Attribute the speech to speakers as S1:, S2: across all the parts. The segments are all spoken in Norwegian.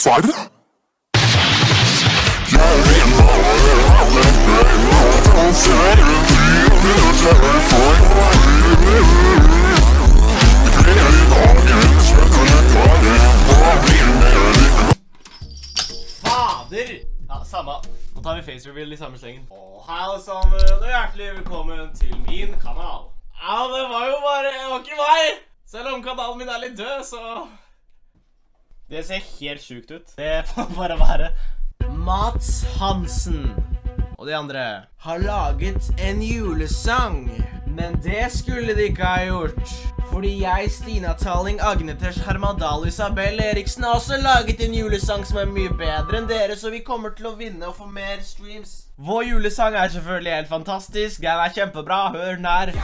S1: dessverre.
S2: Fader! Ja, samme. Nå tar vi face reveal i samme slengen. Hei alle sammen, og hjertelig velkommen til min kanal. Ja, det var ikke meg! Selv om kanalen min er litt død, så... Det ser helt sjukt ut. Det får bare være. Mats Hansen og de andre har laget en julesang. Men det skulle de ikke ha gjort. Fordi jeg, Stina Talling, Agnetesh, Hermadal, Isabel Eriksen har også laget en julesang som er mye bedre enn dere, så vi kommer til å vinne og få mer streams. Vår julesang er selvfølgelig helt fantastisk. Den er kjempebra. Hør den her.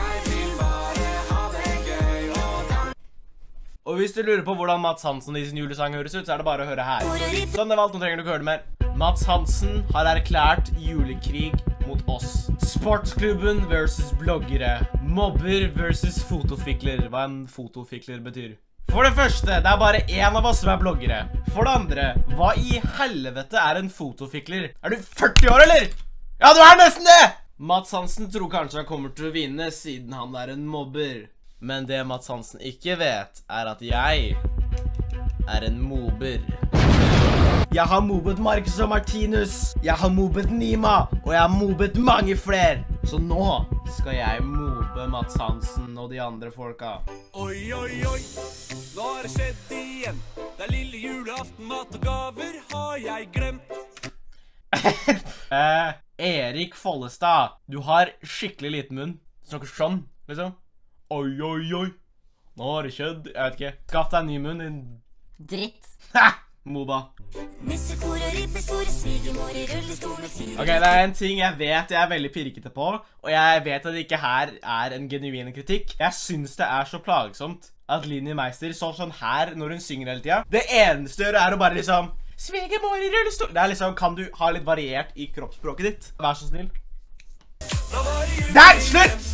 S2: Og hvis du lurer på hvordan Mats Hansen i sin julesang høres ut, så er det bare å høre her. Sånn, det var alt, nå trenger du ikke høre det mer. Mats Hansen har erklært julekrig mot oss. Sportsklubben versus bloggere. Mobber versus fotofikler. Hva en fotofikler betyr. For det første, det er bare en av oss som er bloggere. For det andre, hva i helvete er en fotofikler? Er du 40 år, eller? Ja, du er nesten det! Mats Hansen tror kanskje han kommer til å vinne, siden han er en mobber. Men det Mats Hansen ikke vet, er at jeg er en mober. Jeg har mobbet Marcus og Martinus, jeg har mobbet Nima, og jeg har mobbet mange flere. Så nå skal jeg mobbe Mats Hansen og de andre folka.
S3: Oi, oi, oi, nå har det skjedd igjen. Det er lille julaften, mat og gaver har jeg glemt.
S2: Erik Follestad, du har skikkelig liten munn. Snakker sånn, liksom. Oi, oi, oi. Nå har det skjedd. Jeg vet ikke. Skaff deg en ny munn, din...
S4: Dritt.
S2: Ha! Moba. Ok, det er en ting jeg vet jeg er veldig pirkete på, og jeg vet at det ikke her er en genuin kritikk. Jeg synes det er så plagsomt at Linni Meister står sånn her når hun synger hele tiden. Det eneste gjør er å bare liksom... Svigermor i rullestol. Det er liksom, kan du ha litt variert i kroppsspråket ditt? Vær så snill. Der, slutt!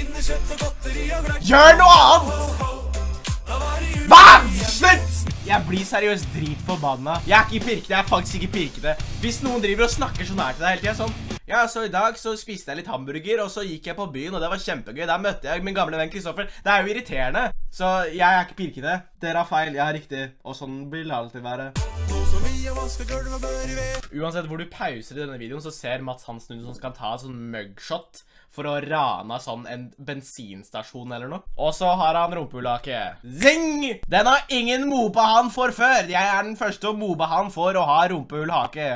S2: Gjør noe annet! Hva? Slutt! Jeg blir seriøst dritforbanna. Jeg er ikke pirkete, jeg er faktisk ikke pirkete. Hvis noen driver og snakker sånn her til deg hele tiden, sånn. Ja, så i dag så spiste jeg litt hamburger, og så gikk jeg på byen, og det var kjempegøy. Der møtte jeg min gamle venn Kristoffer. Det er jo irriterende. Så jeg er ikke pirkete. Dere har feil, jeg har riktig. Og sånn vil det alltid være. Uansett hvor du pauser i denne videoen, så ser Mats Hansen ut som skal ta en sånn mugshot for å rane sånn en bensinstasjon eller noe. Og så har han rumpehulake. Zing! Den har ingen moba han for før. Jeg er den første å moba han for å ha rumpehulake.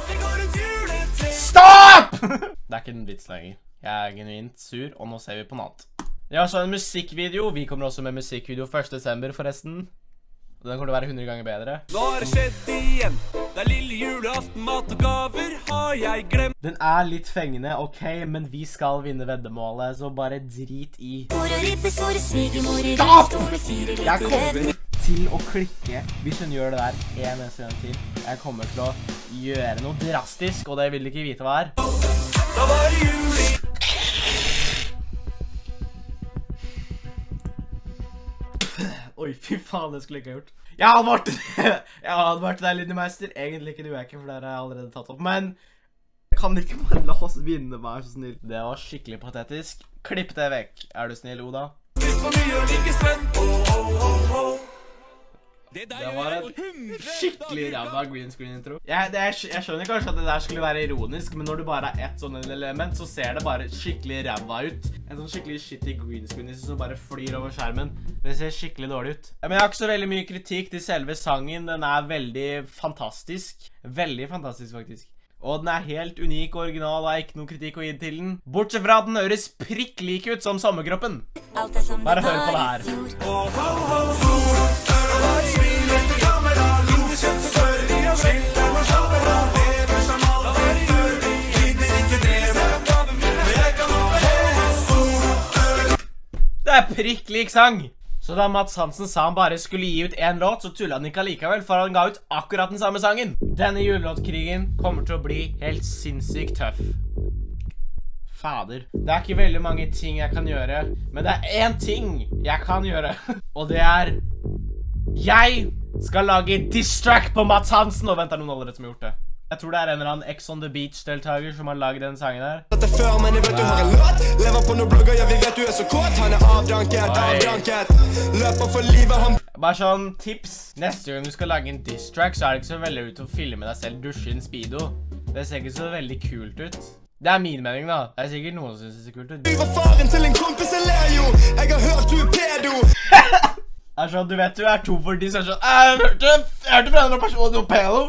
S2: Stopp! Det er ikke en vits lenger. Jeg er genuint sur, og nå ser vi på noe annet. Jeg har også en musikkvideo. Vi kommer også med musikkvideo 1. desember forresten. Den kommer til å være 100 ganger bedre.
S3: Nå har det skjedd igjen. Det er lille julaften, mat og gaver har jeg glemt.
S2: Den er litt fengende, ok, men vi skal vinne veddemålet, så bare drit i. Stopp! Jeg kommer til å klikke hvis hun gjør det der en eneste gang til. Jeg kommer til å gjøre noe drastisk, og det vil ikke vite hva er.
S3: Da var det jul.
S2: Oi, fy faen, det skulle jeg ikke ha gjort. Jeg har advart deg, Linni Meister. Egentlig ikke, du er ikke, for det har jeg allerede tatt opp. Men kan ikke bare la oss vinne, vær så snill. Det var skikkelig patetisk. Klipp det vekk. Er du snill, Oda? Det var en skikkelig ræva green screen intro. Jeg skjønner kanskje at det der skulle være ironisk, men når du bare har ett sånn element, så ser det bare skikkelig ræva ut. En sånn skikkelig shitty green screen som bare flyr over skjermen. Det ser skikkelig dårlig ut. Men jeg har ikke så veldig mye kritikk til selve sangen. Den er veldig fantastisk. Veldig fantastisk, faktisk. Og den er helt unik og original, og jeg har ikke noe kritikk å gi til den. Bortsett fra at den høres prikk lik ut som sommerkroppen. Bare hør på det her. Det er prikk lik sang. Så da Mats Hansen sa han bare skulle gi ut en låt, så tullet han ikke allikevel, for han ga ut akkurat den samme sangen. Denne julelåtkrigen kommer til å bli helt sinnssykt tøff. Fader. Det er ikke veldig mange ting jeg kan gjøre, men det er en ting jeg kan gjøre. Og det er... Jeg skal lage diss-track på Mats Hansen. Og vent, er noen allerede som har gjort det. Jeg tror det er en eller annen Ex on the Beach-deltager som har laget den sangen her.
S1: Dette før, men jeg vet du har en låt. Lever på noen blogger, ja vi vet du er så kåt. Han er avdanket. Løper for livet, han...
S2: Bare sånn tips. Neste gang du skal lage en diss-track, så er det ikke så veldig ut å filme deg selv dusje i en speedo. Det ser ikke så veldig kult ut. Det er min mening da. Det er sikkert noen som synes det ser kult ut.
S1: Du var faren til en kompis, jeg ler jo. Jeg har hørt du er pedo.
S2: Er sånn, du vet du er to for diss, er sånn, jeg hørte fra en person du er pedo.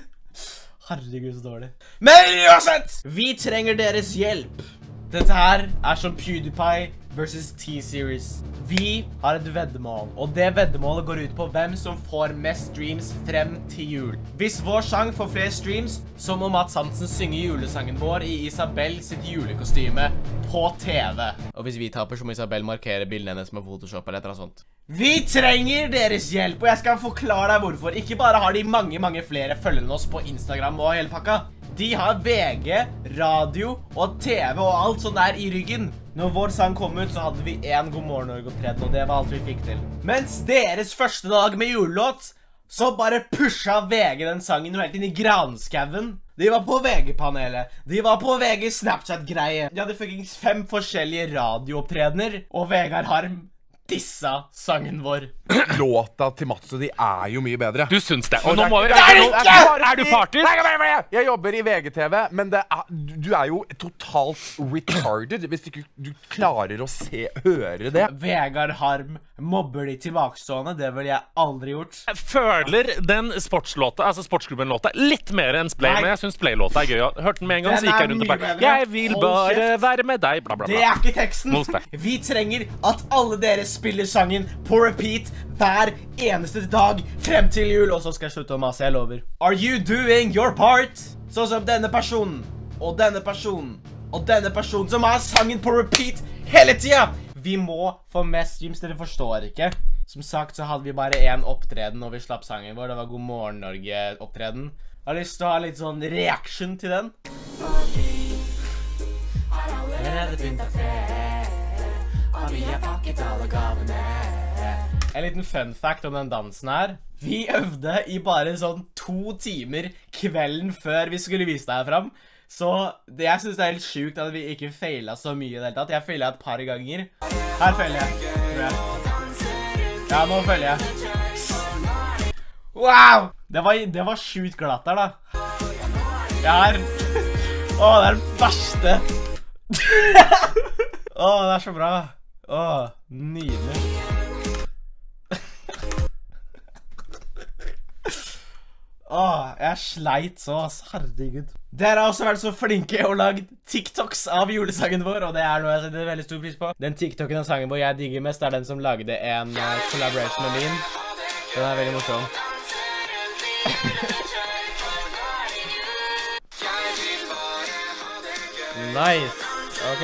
S2: Herregud, så dårlig. Men uansett, vi trenger deres hjelp. Dette her er som PewDiePie versus T-Series. Vi har et veddemål, og det veddemålet går ut på hvem som får mest streams frem til jul. Hvis vår sang får flere streams, så må Mats Hansen synge julesangen vår i Isabel sitt julekostyme på TV. Og hvis vi taper, så må Isabel markere bildene hennes med Photoshop eller et eller annet sånt. Vi trenger deres hjelp, og jeg skal forklare deg hvorfor. Ikke bare har de mange flere følgere enn oss på Instagram og hele pakka. De har VG, radio og TV og alt sånt der i ryggen. Når vår sang kom ut, så hadde vi en God morgen Norge-opptreden, og det var alt vi fikk til. Mens deres første dag med julelåt, så bare pusha VG den sangen helt inn i granskauen. De var på VG-panelet, de var på VG Snapchat-greie. De hadde fucking 5 forskjellige radioopptredener, og Vegard Harm dissa sangen vår.
S4: Låta til Mats og de er jo mye bedre.
S5: Du syns det, og nå må vi...
S4: Er
S5: du partisk?
S4: Nei, jeg jobber i VGTV, men du er jo totalt retarded hvis ikke du klarer å høre det.
S2: Vegard Harm mobber de tilbakestående, det ville jeg aldri gjort.
S5: Jeg føler den sportslåta, altså sportsklubben-låta, litt mer enn Splay, men jeg synes Play-låta er gøy. Jeg hørte den med en gang, så gikk jeg rundt og bare, jeg vil bare være med deg, bla bla bla.
S2: Det er ikke teksten. Vi trenger at alle dere spiller sangen på repeat hver eneste dag frem til jul. Og så skal jeg slutte å mase, jeg lover. Are you doing your part? Sånn som denne personen, og denne personen, og denne personen som har sangen på repeat hele tida. Vi må få mest streams, dere forstår ikke. Som sagt så hadde vi bare en opptreden når vi slapp sangen vår. Det var God morgen Norge-opptreden. Jeg har lyst til å ha litt sånn reaction til den. En liten fun fact om den dansen her. Vi øvde i bare sånn 2 timer kvelden før vi skulle vise deg fram. Så jeg synes det er helt sykt at vi ikke feilet så mye i det hele tatt. Jeg feilet et par ganger. Her feiler jeg, tror jeg. Ja, nå feiler jeg. Wow! Det var sjukt glatt der da. Åh, det er det verste. Åh, det er så bra. Åh, nydelig. Åh, jeg sleit så, herregud. Dere har også vært så flinke og lagd TikToks av julesangen vår, og det er noe jeg setter veldig stor pris på. Den TikToken av sangen vår jeg digger mest er den som lagde en collaboration med min. Den er veldig morsom. Nice, ok.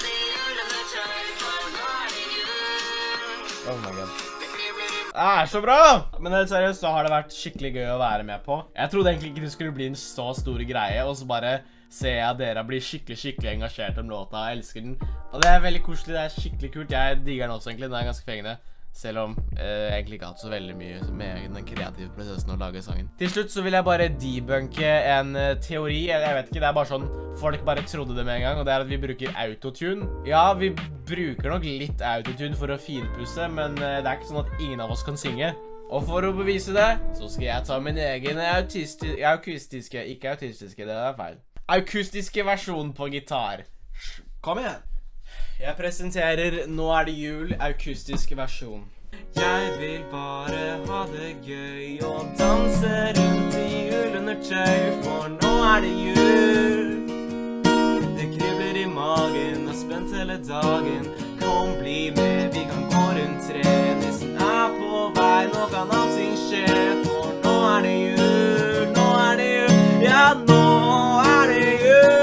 S2: Oh my god. Så bra! Men helt seriøst så har det vært skikkelig gøy å være med på. Jeg trodde egentlig ikke det skulle bli en så stor greie, og så bare ser jeg at dere blir skikkelig engasjert om låta. Jeg elsker den. Og det er veldig koselig, det er skikkelig kult. Jeg digger den også egentlig, den er ganske fengende. Selv om jeg egentlig ikke har hatt så veldig mye med den kreative prosessen å lage sangen. Til slutt så vil jeg bare debunke en teori. Jeg vet ikke, det er bare sånn folk bare trodde det med en gang, og det er at vi bruker autotune. Ja, vi bruker nok litt autotune for å finpusse, men det er ikke sånn at ingen av oss kan synge. Og for å bevise det, så skal jeg ta min egen akustiske, det er feil. Akustiske versjon på gitar. Kom igjen. Jeg presenterer Nå er det jul, akustisk versjon. Jeg vil bare ha det gøy og danse rundt i juleundertøy, for nå er det jul. Det kribler i magen, er spent hele dagen. Kom, bli med, vi kan gå rundt tre. Nissen er på vei, nå kan allting skje, for nå er det jul, nå er det jul. Ja, nå er det jul.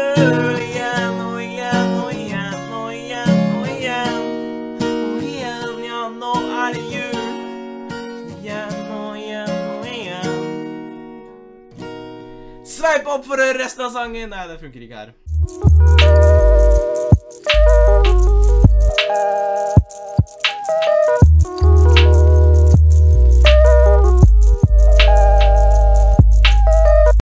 S2: Sveip opp for resten av sangen. Nei, det funker ikke her.